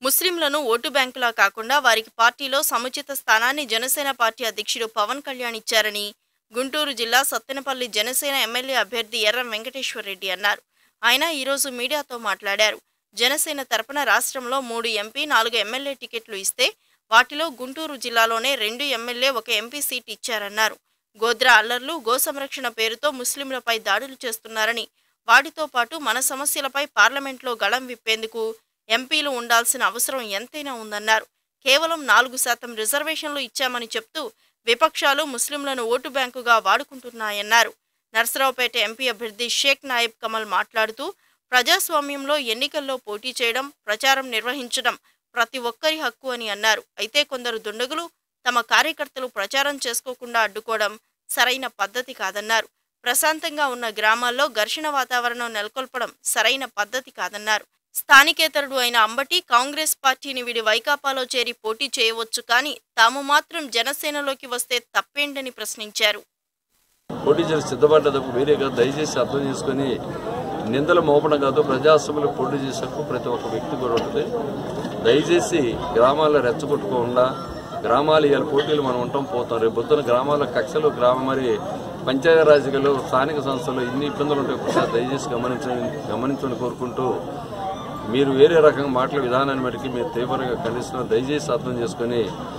ముస్లింలను ఓటు బ్యాంకులా కాకుండా వారికి పార్టీలో సముచిత స్థానాన్ని జనసేన పార్టీ అధ్యక్షుడు పవన్ కళ్యాణ్ ఇచ్చారని గుంటూరు జిల్లా సత్తెనపల్లి జనసేన ఎమ్మెల్యే అభ్యర్థి ఎర్రం వెంకటేశ్వర్ రెడ్డి అన్నారు. ఆయన ఈరోజు మీడియాతో మాట్లాడారు. జనసేన తరపున రాష్ట్రంలో 3 ఎంపీ 4 ఎమ్మెల్యే టికెట్లు ఇస్తే వాటిలో గుంటూరు జిల్లాలోనే 2 ఎమ్మెల్యే 1 ఎంపీ సీట్ ఇచ్చారన్నారు. గోద్రా అల్లర్లు గో సంరక్షణ పేరుతో ముస్లింలపై దాడులు చేస్తున్నారని, వాటితో పాటు మన సమస్యలపై పార్లమెంట్లో గళం విప్పేందుకు ఎంపీలు ఉండాల్సిన అవసరం ఎంతైనా ఉందన్నారు. కేవలం 4% రిజర్వేషన్లు ఇచ్చామని చెప్తూ విపక్షాలు ముస్లింలను ఓటు బ్యాంకుగా వాడుకుంటున్నాయన్నారు. నర్సరావుపేట ఎంపీ అభ్యర్థి షేక్ నాయబ్ కమల్ మాట్లాడుతూ ప్రజాస్వామ్యంలో ఎన్నికల్లో పోటీ చేయడం, ప్రచారం నిర్వహించడం ప్రతి ఒక్కరి హక్కు అని అన్నారు. అయితే కొందరు దుండగులు తమ కార్యకర్తలు ప్రచారం చేసుకోకుండా అడ్డుకోవడం సరైన పద్ధతి కాదన్నారు. ప్రశాంతంగా ఉన్న గ్రామాల్లో ఘర్షణ వాతావరణం నెలకొల్పడం సరైన పద్ధతి కాదన్నారు. స్థానికేతరుడు అయిన అంబటి కాంగ్రెస్ పార్టీని వీడి వైకాపాలో చేరి పోటీ చేయవచ్చు, కానీ తాము మాత్రం జనసేనలోకి వస్తే తప్పేంటని ప్రశ్నించారు. పోటీ చేసి సిద్ధపడ్డప్పుడు వేరేగా దయచేసి అర్థం చేసుకుని నిందలు మోపడం కాదు, ప్రజాస్వామ్యంలో పోటీ చేసేందుకు ప్రతి ఒక్క వ్యక్తి కూడా ఉంటుంది. దయచేసి గ్రామాల్లో రెచ్చగొట్టుకోకుండా గ్రామాలు ఇవాళ పోటీలు మనం ఉంటాం పోతాం. రేపు పొద్దున గ్రామాల కక్షలు మరి పంచాయతీ రాజకీయాలు స్థానిక సంస్థలు ఇన్ని ఇబ్బందులు ఉంటాయి. ఒకసారి దయచేసి గమనించని కోరుకుంటూ మీరు వేరే రకంగా మాటల విధానాన్ని బట్టి మీరు తీవ్రంగా ఖండిస్తున్నారు. దయచేసి అర్థం చేసుకుని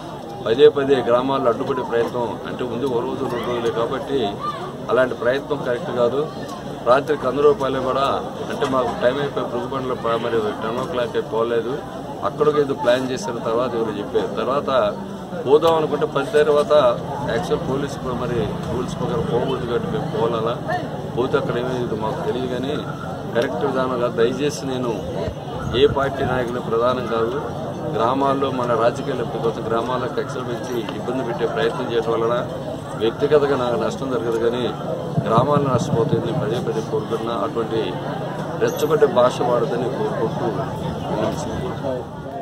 పదే గ్రామాల్లో అడ్డుపడే ప్రయత్నం అంటే ఉంది 1 రోజు 2 రోజులే కాబట్టి అలాంటి ప్రయత్నం కరెక్ట్ కాదు. రాత్రి కందరూపాయలు కూడా అంటే మాకు టైం అయిపోయి పురుగుబండ్లో మరి 10 o'clock పోలేదు, అక్కడికి ఏదో ప్లాన్ చేసిన తర్వాత ఎవరు చెప్పారు. తర్వాత పోదాం అనుకుంటే 10 తర్వాత యాక్చువల్ పోలీసు మరి రూల్స్ ప్రకారం పోకూడదు కాబట్టి మేము పోవాలా, పోతే అక్కడ ఏమీ మాకు తెలియదు. కానీ కరెక్ట్ విధానంగా దయచేసి నేను ఏ పార్టీ నాయకులు ప్రధానం కాదు, గ్రామాల్లో మన రాజకీయ లబ్ధి కోసం గ్రామాల్లో కక్షలు పెంచి ఇబ్బంది పెట్టే ప్రయత్నం చేయడం వలన వ్యక్తిగతంగా నాకు నష్టం జరగదు, కానీ గ్రామాల్లో నష్టపోతుంది. పదే కోరుకున్నా అటువంటి రెచ్చగొట్టే భాష వాడదని కోరుకుంటూ